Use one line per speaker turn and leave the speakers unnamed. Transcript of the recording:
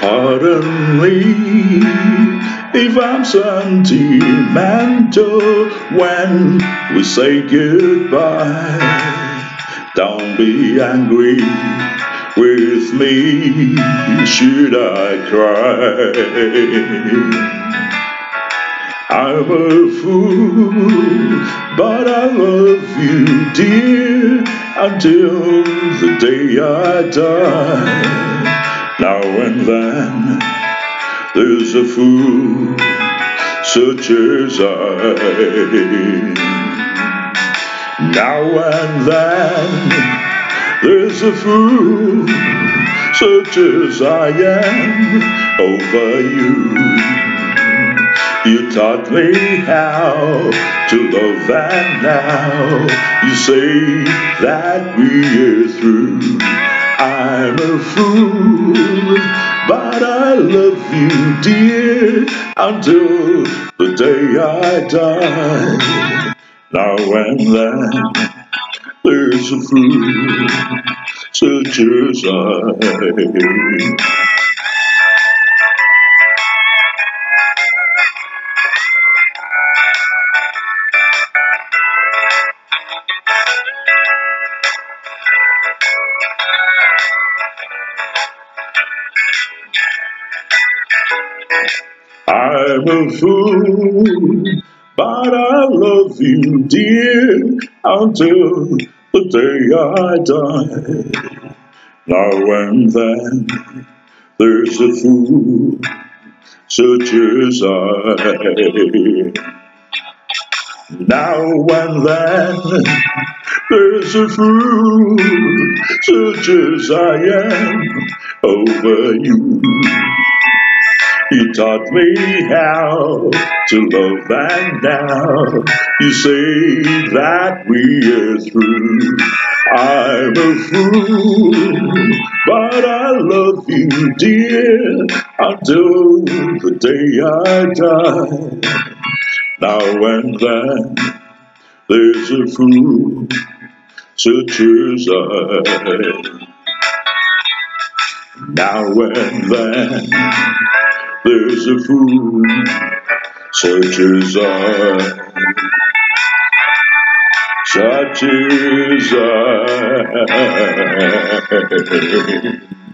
Pardon me if I'm sentimental when we say goodbye. Don't be angry with me, should I cry? I'm a fool, but I love you, dear, until the day I die. Now and then, there's a fool such as I. Now and then, there's a fool such as I am over you. You taught me how to love, and now you say that we're through. I'm a fool, but I love you, dear, until the day I die. Now and then, there's a fool such as I. I'm a fool, but I love you, dear, until the day I die. Now and then, there's a fool such as I. Now and then, there's a fool such as I am over you. You taught me how to love, and now you say that we're through. I'm a fool, but I love you, dear, until the day I die. Now and then, there's a fool such as I. Now and then, there's a fool such as I, such as I.